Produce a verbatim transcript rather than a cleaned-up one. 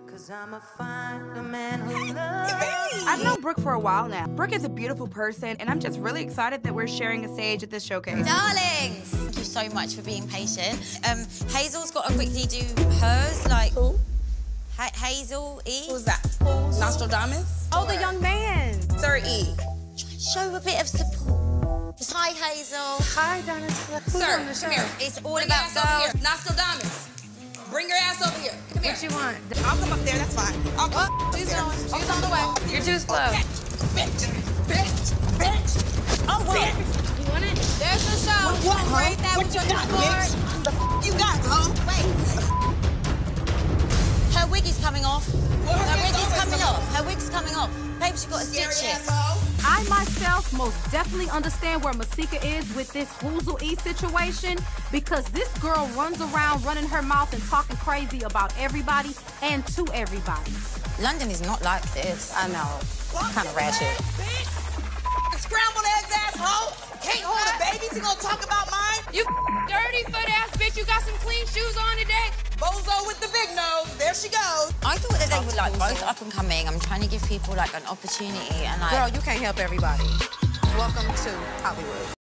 Cause I'm a find a man who loves. I've known Brooke for a while now. Brooke is a beautiful person, and I'm just really excited that we're sharing a stage at this showcase. Darlings! Thank you so much for being patient. Um, Hazel's got to quickly do hers, like... Who? Ha Hazel E. Who's that? Who's? Nostradamus? Oh, the young man. Sir E. Show a bit of support. Hi, Hazel. Hi, Donna. Sir, come here. It's all Bring about your ass over girls. here. Nostradamus. Bring your ass over here. Come here. What you want? I'll come up there, that's fine. I'll come Oh, up she's there. on. She's on the way. You're too slow. Bitch, bitch, bitch. Oh, what? You want it? There's the show. What, what, Rate that what with you your got, support. bitch? The f you got, ho? Wait. Her wig is coming off. Well, her Her wig's wig is always coming coming off. Her wig's coming off. Babe, she got to Scary stitch it. asshole. I myself most definitely understand where Masika is with this Hoozle E situation because this girl runs around running her mouth and talking crazy about everybody and to everybody. London is not like this. I know. Kind of ratchet. Scrambled eggs, asshole. Can't hold a baby. You gonna talk about mine? You dirty foot ass bitch. You got some clean shoes on today. Bozo with the big nose. There she goes. I thought that they were like both up and coming. I'm trying to give people like an opportunity and like. Girl, you can't help everybody. Welcome to Hollywood.